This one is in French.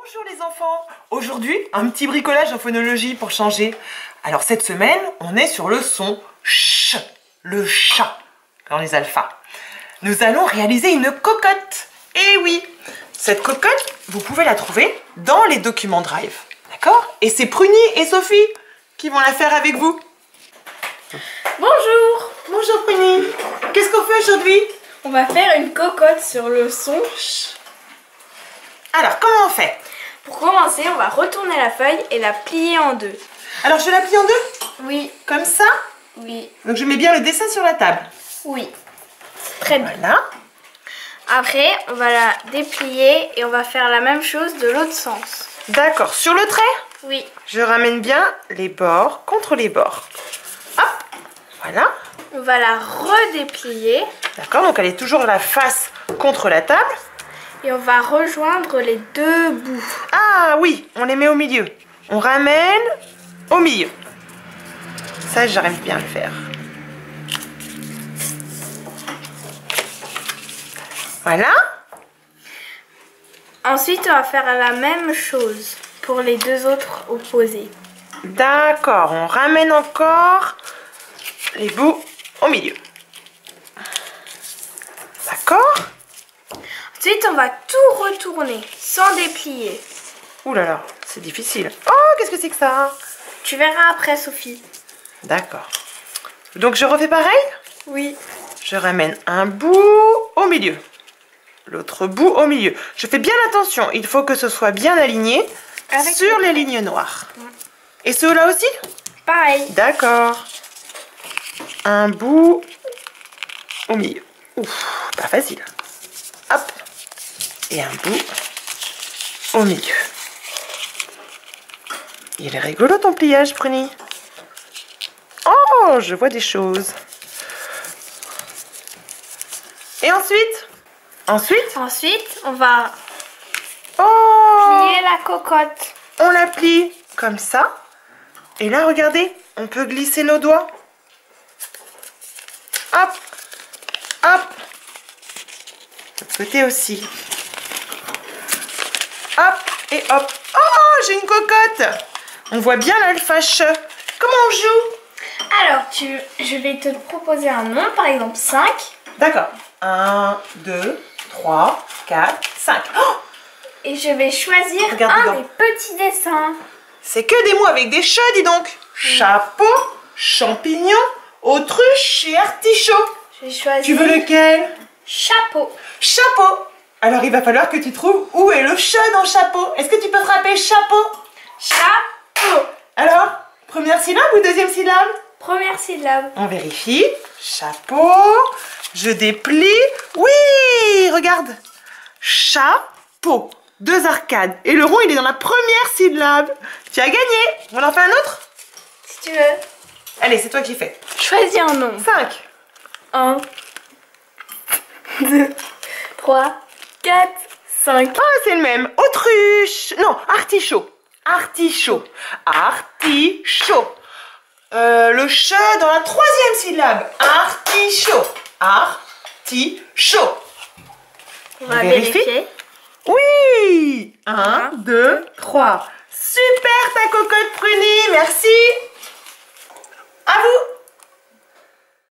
Bonjour les enfants. Aujourd'hui, un petit bricolage en phonologie pour changer. Alors cette semaine, on est sur le son ch, le chat, dans les alphas. Nous allons réaliser une cocotte. Et oui, cette cocotte, vous pouvez la trouver dans les documents Drive. D'accord? Et c'est Pruny et Sophie qui vont la faire avec vous. Bonjour. Bonjour Pruny. Qu'est-ce qu'on fait aujourd'hui? On va faire une cocotte sur le son ch. Alors, comment on fait? Pour commencer, on va retourner la feuille et la plier en deux. Alors, je la plie en deux? Oui. Comme ça? Oui. Donc, je mets bien le dessin sur la table. Oui. Très bien. Voilà. Après, on va la déplier et on va faire la même chose de l'autre sens. D'accord. Sur le trait? Oui. Je ramène bien les bords contre les bords. Hop. Voilà. On va la redéplier. D'accord. Donc, elle est toujours la face contre la table. Et on va rejoindre les deux bouts. Ah oui, on les met au milieu. On ramène au milieu. Ça, j'arrive bien à le faire. Voilà. Ensuite, on va faire la même chose pour les deux autres opposés. D'accord, on ramène encore les bouts au milieu. D'accord. Ensuite, on va tout retourner sans déplier. Ouh là là, c'est difficile. Oh, qu'est-ce que c'est que ça? Tu verras après, Sophie. D'accord. Donc, je refais pareil? Oui. Je ramène un bout au milieu. L'autre bout au milieu. Je fais bien attention. Il faut que ce soit bien aligné sur les lignes noires. Et ceux-là aussi? Pareil. D'accord. Un bout au milieu. Ouf, pas facile. Hop. Et un bout au milieu. Il est rigolo ton pliage, Pruny. Oh, je vois des choses. Et ensuite? Ensuite, on va Oh, plier la cocotte. on la plie comme ça. Et là, regardez, on peut glisser nos doigts. Hop, hop. De l'autre côté aussi. Hop et hop. Oh, j'ai une cocotte. On voit bien l'alpha ch. Comment on joue? Alors, je vais te proposer un nombre, par exemple 5. D'accord. 1, 2, 3, 4, 5. Oh, Et je vais choisir Regarde un dedans. des petits dessins. c'est que des mots avec des chats, dis donc. Chapeau, champignon, autruche et artichaut. Je vais choisir Tu veux lequel? chapeau. Chapeau. Alors il va falloir que tu trouves où est le chat dans chapeau. Est-ce que tu peux frapper chapeau? Chapeau. Alors, première syllabe ou deuxième syllabe? Première syllabe. On vérifie. Chapeau. Je déplie. Oui, regarde. Chapeau. 2 arcades. Et le rond, il est dans la première syllabe. Tu as gagné. On en fait un autre? Si tu veux. Allez, c'est toi qui fais. Choisis un nombre. 5. 1, 2, 3, 4, 5. Ah, c'est le même. Autruche. Non, artichaut. Artichaut. Artichaut. Le chat dans la 3e syllabe. Artichaut. Artichaut. On va vérifie. vérifier. Oui. 1, Un, 2, 3. Super ta cocotte Pruny. Merci. À vous.